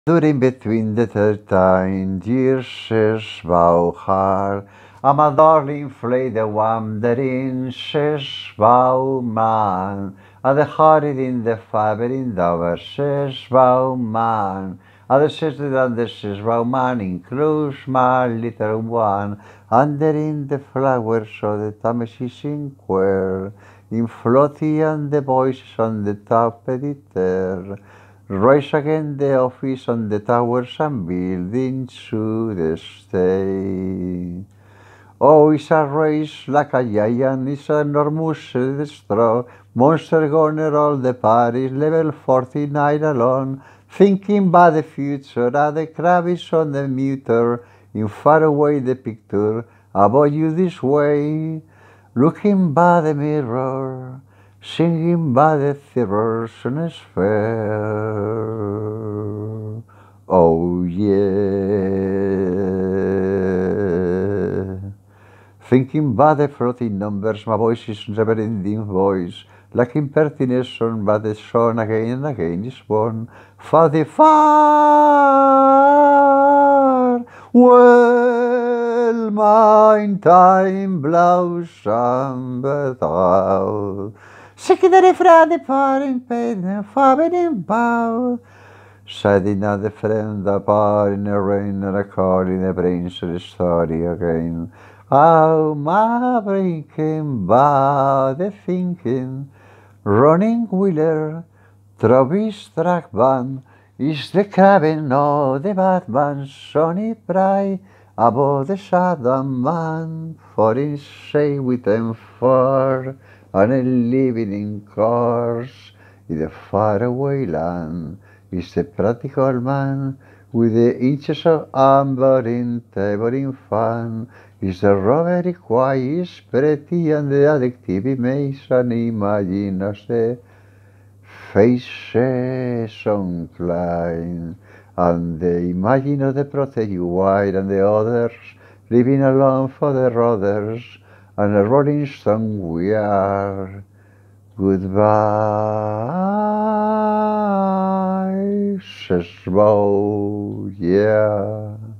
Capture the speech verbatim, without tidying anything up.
During between the thirteen years says Bauchar, am a darling flay the wandering says Bauman, at the heart in the fiber in the says Bauman, at the sister and the says Bauman includes my little one, under in the flowers of the Tamesis inquire, in floaty and the voices on the top editor. Rise again the office on the towers and buildings to the stay. Oh, it's a race like a giant, it's an enormous straw. Monster goner all the Paris, level forty-nine alone. Thinking about the future, at the crab is on the muter. In far away the picture, about you this way. Looking by the mirror, singing by the theaters on a sphere. Oh yeah. Thinking by the floating numbers, my voice is never-ending voice, like impertination, but the sun again and again is born. For the far, well, mein time blows sambetal. Sikken er ifra de paren peden, faben in bow. Setting at the friend apart in the rain and a car in the brains of the story again. Oh, my breaking by the thinking, running wheeler, Travis Dragman is the cabin of the Batman, Sonny Pry, above the shadow man, for in say with them far, and a living in cars, in the faraway land, is the practical man, with the inches of amber in table fun, is the robbery quiet, pretty, and the addictive imation imagine as the faces unclined, and the imagine of the protege white and the others living alone for the others, and a rolling stone we are. Goodbye, says Bo, yeah.